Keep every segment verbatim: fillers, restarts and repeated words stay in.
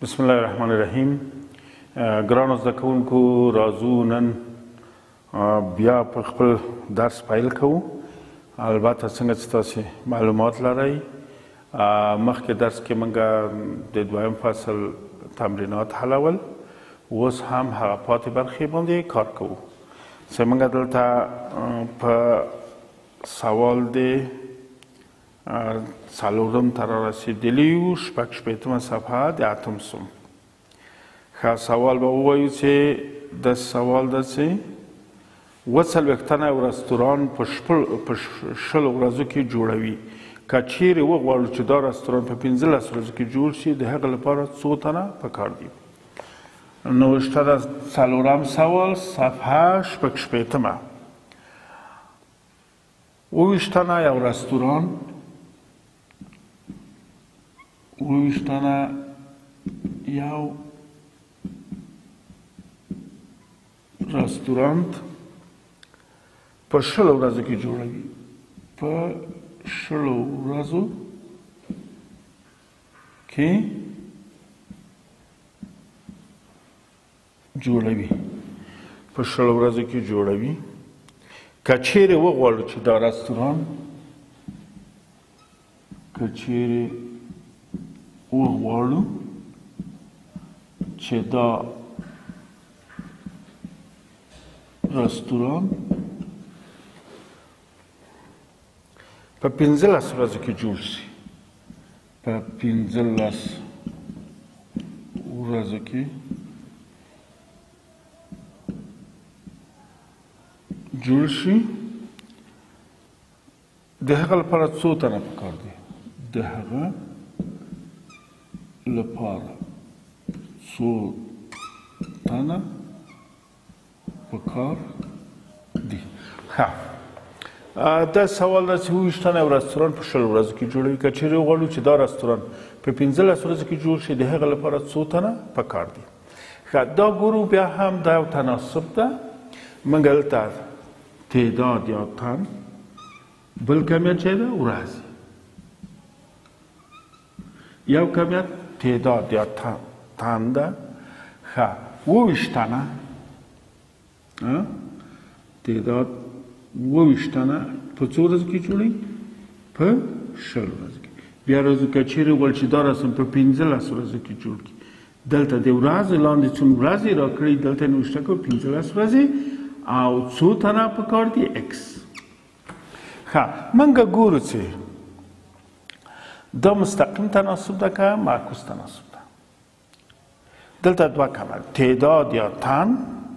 بسم الله الرحمن الرحیم. ګرانو زده کوونکو، راځو نن بیا په خپل درس پیل کوو. البته څنګه چې تاسې معلومات لرئ، مخکې درس کې موږ د دویم فصل تمرینات حلول، اوس هم هغه پاتې برخې باندې کار کوو. چې موږ دلته په سوال د څلورم ته رارسېدلي یو، شپږ شپېتمه صفحه د اتم سوم. ښه، سوال به ووایو چې داسې سوال ده چې اووه څلوېښت تنه یو رستوران په شلو ورځو کې جوړوي. که چیرې وغواړو چې دا رستوران په پنځلس ورځو کې جوړ شي، د هغه لپاره څو تنه پکار دي؟ نو شته د څلورم سوال صفحه شپږ شپېتمه. اوویشت تنه یو رستوران، اوویشت تنه یو رستورانت په شلو ورځو کې جوړوي. په شلو ورځو کې جوړوي په شلو ورځو کې جوړوي. که چیرې وغواړو چې دا رستوران که چیرې وغواړو چې دا رستوران په پنځلس ورځو کې جوړ شي، په پنځلس ورځو کې جوړ شي، د هغه لپاره څو تنه پکار دي؟ د هغه لپاره څو تنه پکار دي؟ ښه، دا سوال ده چې اوویشت تنه یو رستوران په شلو ورځو کې جوړوي. که چیرې وغواړو چې دا رستوران په پنځلس ورځو کې جوړ شي، د هغه لپاره څو تنه پکار دي؟ ښه، دا ګورو بیا هم دا یو تناسب ده. موږ دلته تعداد یا تن، بل کمیت چې ده ورځې، یو کمیت تعداد یا تن ده. ښه، اوویشت تنه تعداد اوویشت تنه په څو ورځو کې جوړوي؟ په شلو ورځو کې. بیا راځو که چیرې وغواړو چې دا رسم په پنځلس ورځو کې جوړ کړي، دلته د ورځې لاندې څومره ورځې راکړي، دلته یې نوشته کړو پنځلس ورځې او څو تنه پکار دي؟ اکس. ښه، موږ ګورو چې دا مستقیم تناسب ده که معکوس تناسب ده. دلته دوه کمه تعداد یا تن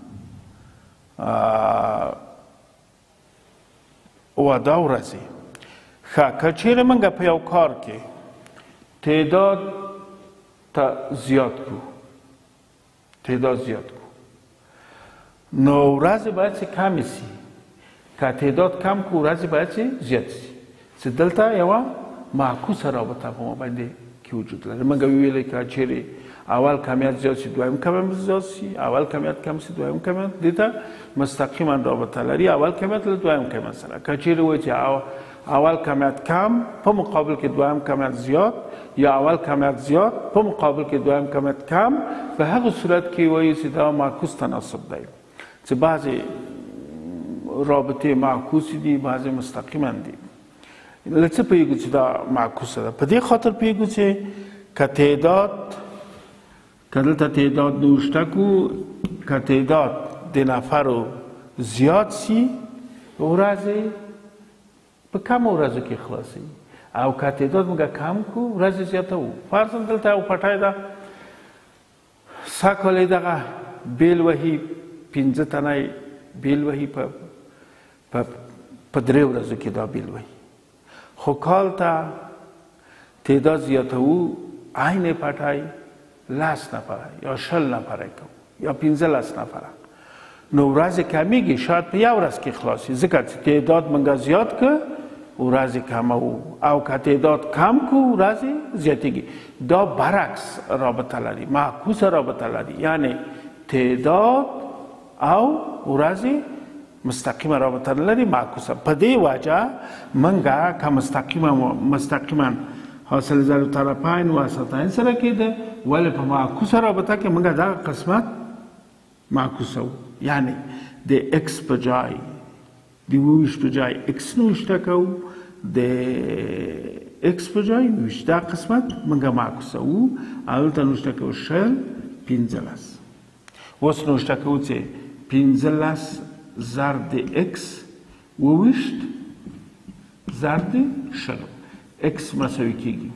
اوه دا ورځې. ښه، که چیرې موږ په یو کار کې تعداد ته زیات کړو تعداد زیات کړو نو ورځې باید چې کمې سي. که تعداد کم کړو، ورځې باید چې زیات سي. چې دلته یوه معکوسه رابطه په مابین کې وجود لري. موږ وویلې که چیرې اول کمیت زیات شي، دویم کمیت زیات شي، اول کمیت کم شي، دویم کمیت دې ته مستقیما رابطه لري، اول کمیت له دویم کمیت سره. که چیرې وایي چې اول کمیت کم په مقابل کې دویم کمیت زیات، یا اول کمیت زیات په مقابل کې دویم کمیت کم، په هغه صورت کې وایي چې دا معکوس تناسب دی. چې بعضې رابطې معکوسې دي، بعضې مستقیما دي. له څه پوهېږو چې دا معکوسه ده؟ په دې خاطر پوهېږو چې که تعداد که دلته تعداد نوشته کړو، که تعداد د نفرو زیات سي، ورځې په کمو ورځو کې خلاصوي. او که تعداد موږ کم کړو، ورځې زیاتوو. فرضاً دلته یو پټی ده، سږ کال یې دغه بیل وهي، پنځه تنه یې بیل وهي، په درې ورځو کې دا بیل وهي. خو کال ته تعداد زیاتوو، عین پټی لس نفره یا شل نفره کوو یا پنځلس نفره، نو ورځې کمیږي، شاید په یو ورځ کې خلاصي. ځکه چې تعداد موږ زیات که، ورځې کموو، او که تعداد کم کو، ورځې زیاتېږي. دا برعکس رابطه لري، معکوسه رابطه لري. یعنی تعداد او ورځې مستقیمه رابطه لري، معکوسه. په دې وجه منګه که مستقیمه مستقیما حاصل ضرب طرفین واسطین سره کېده، ولې په معکوسه رابطه کې موږ دغه قسمت معکوسه وو، یعنی د اکس په ځای د اوه ویشت په ځای اکس نوشته کوو، د اکس په ځای اوه ویشت دا قسمت موږ معکوسه وو، او دلته نوشته کوو شل پنځلس. اوس نوشته کوو چې پنځلس ضرب د اکس اوه ویشت ضرب د شلو، اکس مساوي کېږي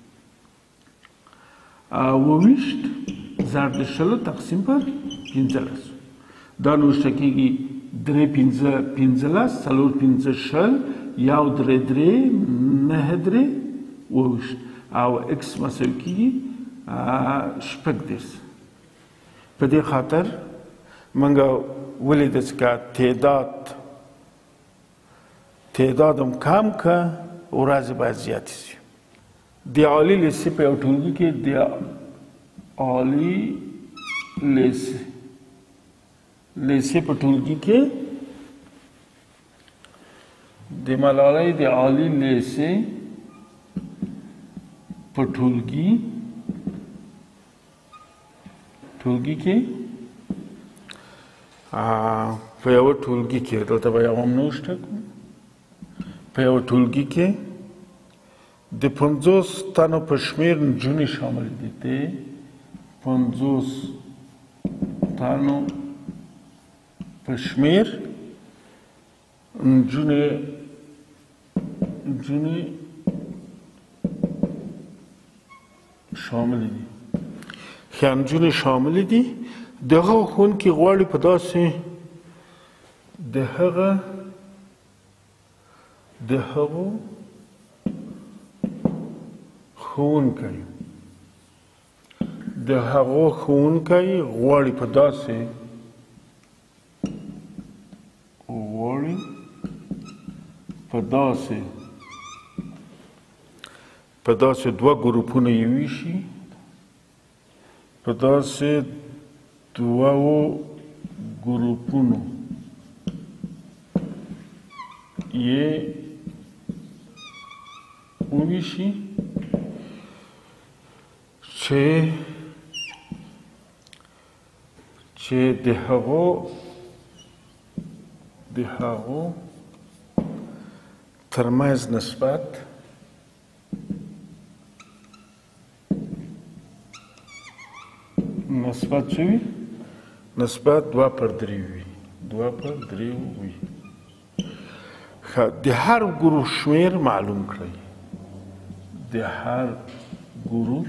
اوه ویشت ضرب د شلو تقسیم پر پنځلس. دا نوشته کېږي درې پنځه پنځلس څلور پنځه شل یو درې درې نهه درې اوه ویشت او اکس مساوي کېږي شپږ دېرش. په دې خاطر موږ ولیده چې که تعداد تعداد هم کم که ورځې باید زیاتې شي. د عالي لیسې په یو ټولګي کې د عالي لیسې لیسې په ټولګي کې د ملالۍ د عالي لیسې په ټولګي ټولګي کې په یوه ټولګي کې دلته به یو هم نوشته کړو، په یوه ټولګي کې د پنځوس تنو په شمېر نجونې شامل دي. د پنځوس تنو په شمېر نجونې نجونې شامل دي ښه نجونې شامل دي. د هغه ښوونکي غواړي په داسې د هغه د هغو ښوونکی د هغو ښوونکی غواړي په داسې غواړي په داسې په داسې دوه ګروپونه یې ویشي په داسې دوو ګروپونو یې وویشي چې چې د هغو د هغو ترمنځ نسبت نسبت څه وي؟ نسبت دوه پر درې وي دوه پر درې وي. د هر ګروپ شمېر معلوم کړئ. د هر ګروپ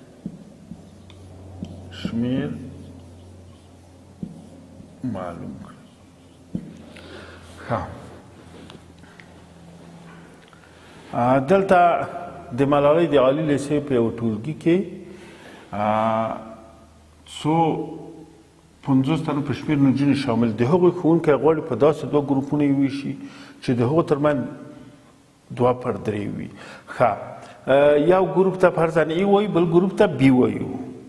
شمېر معلوم کړئ. ښه دلته د ملالۍ د عالي لیسې په یو ټولګي کې څو پنځوس تنو په شمېر نجونې شامل دي. هغوی ښوونکی غواړي په داسې دوه ګروپونه یې ویشي چې د هغو ترمنځ دوه پر درې وي. ښه یو ګروپ ته فرضاً ای وایو بل ګروپ ته بي وایو.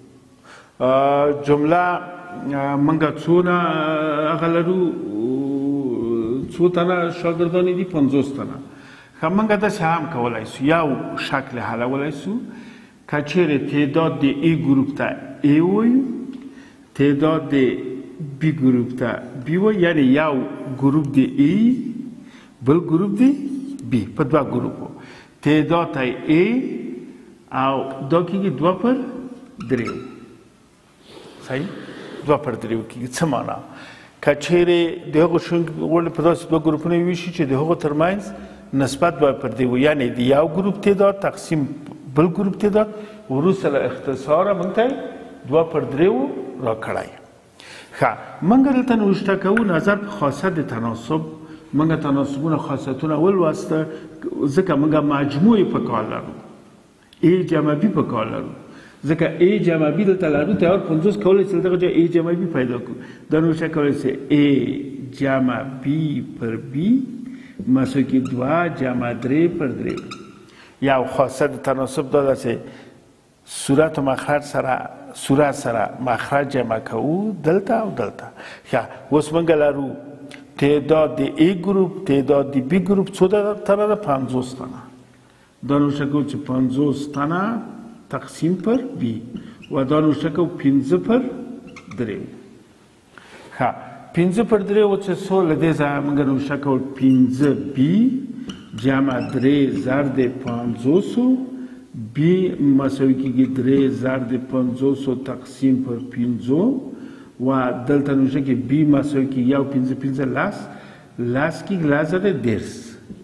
جمله موږ څونه هغه لرو څو تنه شاګردان دي؟ پنځوس تنه. ښه موږ داسې هم کولی سو یو شکل حلولی سو که چیرې تعداد د ای ګروپ ته ای وایو تعداد د بی ګروپ ته بی وایو، یعنی یو ګروپ د ای بل ګروپ د بی په دوه ګروپو تعداد ته ای او دا کېږي دوه پر درېو. صحیح دوه پر درېو کېږي. څه معنا؟ که چیرې د هغو ښوونکي غواړي په داسې دوه ګروپونه وویشي چې د هغو ترمنځ نسبت دوه پر درې وي، یعنې د یو ګروپ تعداد تقسیم بل ګروپ تعداد وروسته له اختصاره موږ ته دوه پر درېو راکړی. ښه موږ دلته نوشته کوو نظر په خاصیت د تناسب. موږ تناسبونه خاصیتونه ولوسته ځکه موږ مجموعې په کار لرو، ای جمع بي په کار لرو. ځکه ای جمع بي دلته لرو تیار پنځوس کولی چې دغه ځای ای جمع بي پیدا کړو. دا نوشته کولی چې ای جمع بي پر بي مساوي کېږي دوه جمع درې پر درې. یو خاصیت د تناسب دا ده چې صورت و مخرج سره صورت سره مخرج جمع کوو دلته او دلته. ښه اوس موږ لرو تعداد د ای ګروپ تعداد د بی ګروپ څو تنه ده؟ پنځوس تنه. دا نوشته کوو چې پنځوس تنه تقسیم پر بی. و دا نوشته کو پنځه پر درې. ښه پنځه پر درې و چې څو له دې ځایه موږ نوشته کول پنځه بي جمع درې ضرب پنځوسو بي مساوي کېږي درې ضرب پنځوسو تقسیم پر پنځو و دلته نوشته کې بي مساوي کېږي یو پنځه پنځه لس لس کېږي لس ضرب دېرس.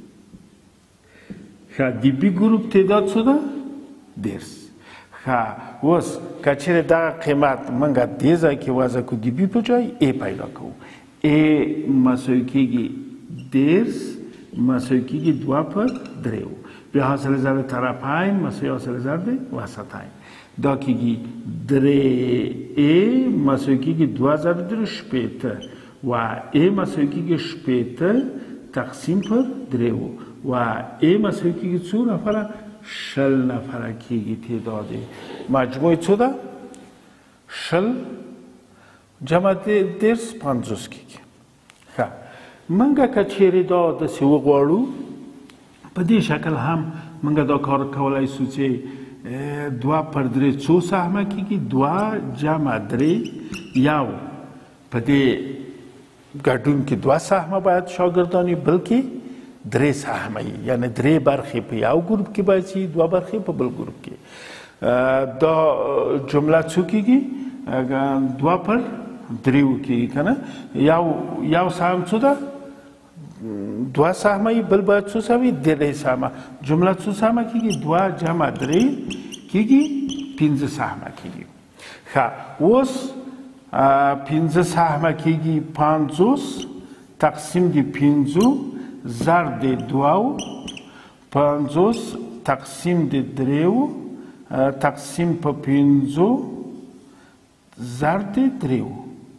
ښه د بي ګروپ تعداد څو ده؟ دېرس. ښه اوس که چېرې دغه قیمت موږ دې ځای کې وضع کړو د بي په ځای ا پیدا کوو. ا مساوي کېږي دېرس مساوي کېږي دوه پر درېو بیا حاصل ضرب طرفین مساوي حاصل ضرب وسطین دا کېږي درې ا مساوي کېږي دوه ضرب درې شپېته و ا مساوي کېږي شپېته تقسیم پر درېو و ا مساوي کېږي څو نفره؟ شل نفره کېږي تعداد مجموع څو ده؟ شل جمع دېرس پنځوس کېږي. ښه موږ که چېرې دا داسې وغواړو په دې شکل هم موږ دا کار کولی شو چې دوه پر درې څو سهمه کېږي؟ دوه جمع درې یو په دې ګډون کې دوه سهمه باید شاګردان وي بلکې درې سهمه وي یعنې درې برخې په یو ګروپ کې باید وي دوه برخې په بل ګروپ کې. دا جمله څو کېږي؟ دوه پر درېو کېږي که نه. یو یو سهم څو ده؟ دوه سهمه وي بل باید څو سهمه وي؟ درې سهمه. جمله څو سهمه کېږي؟ دوه جمع درې کېږي پنځه سهمه کېږي. ښه اوس پنځه سهمه کېږي پنځوس تقسیم د پنځو ضرب د دوو پنځوس تقسیم د دریو تقسیم په پنځو ضرب د دریو.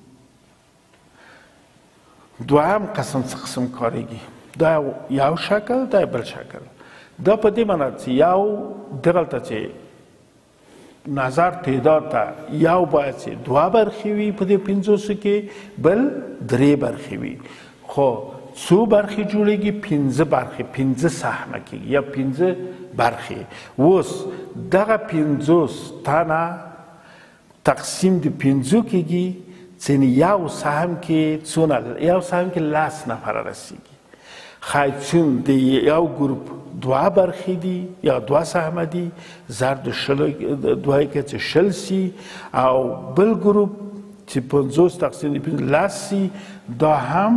دوهم قسم څه قسم کارېږي؟ دا یو شکل دا بل شکل. دا په دې معنی چې یو دغلته چې نظر تعداد ته یو باید چې دوه برخې وي په دې پنځوسو کې بل درې برخې وي. خو څو برخې جوړېږي؟ پنځه برخې پنځه سهمه کېږي یا پنځه برخې. اوس دغه پنځوس تنه تقسیم د پنځو کېږي ځینې یو سهم کې څونه یو سهم کې لس نفره رسیږي. ښایي چون د یو ګروپ دوه برخې دي یا دوه سهمه دي ضرب د شلو دوه کې چې شل سي او بل ګروپ چې پنځوس تقسیم د پنځه لس سي دا هم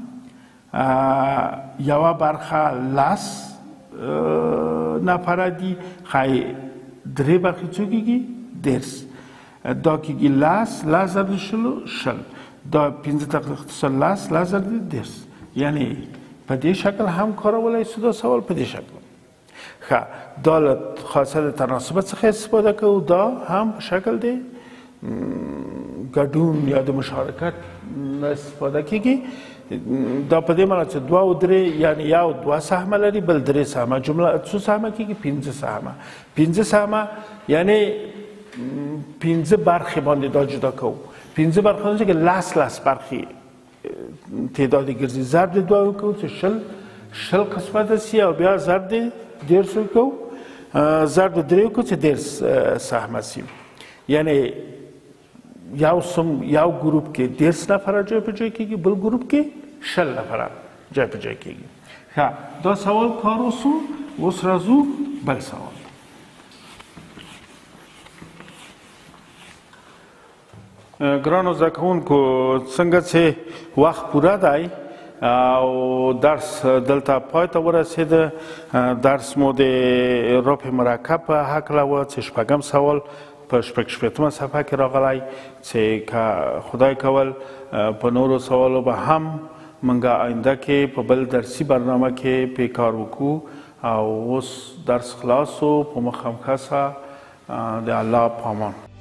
یوه برخه لس نفره دي ښایي درې برخې څو کېږي؟ دېرس. دا کېږي لس لس ضرب د شلو شل دا پنځه تقسیم لس لس ضرب د دېرس. یعنې په دې شکل هم کارولی شو دا سوال په دې شکل. ښه دا له خاصه تناسب څخه استفاده کوو دا هم په شکل دی ګډون یا د مشارکت نه استفاده کېږي. دا په دې معنی چې دوه او درې یعنې یو دوه سهمه لري بل درې سهمه. جمله څو سهمه کېږي؟ پنځه سهمه. پنځه سهمه یعنې پنځه برخې باندې دا جدا کوو. پنځه برخې باندې کې لس لس برخې تعداد ګرځي. ضرب د دوه کوو چې شل شل قسمته سي او بیا ضرب د دېرسو کوو ضرب د درېو کوو چې دېرس سهمه سي. یعنې یو سم یو ګروپ کې دېرس نفره جای په جای کېږي بل ګروپ کې شل نفره جای په جای کېږي. ښه دا سوال کار وسو. اوس راځو بل سوال. ګرانو زده کوونکو څنګه چې وخت پوره دی او درس دلته پای ته ورسېده. درس مو د رفع مرکب په هکله و چې شپږم سوال په شپږ شپېتمه صفحه کې راغلی چې که خدای کول په نورو سوالو به هم موږ آینده کې په بل درسي برنامه کې پې کار وکړو. او اوس درس خلاص و په مخه مخه د الله پامان.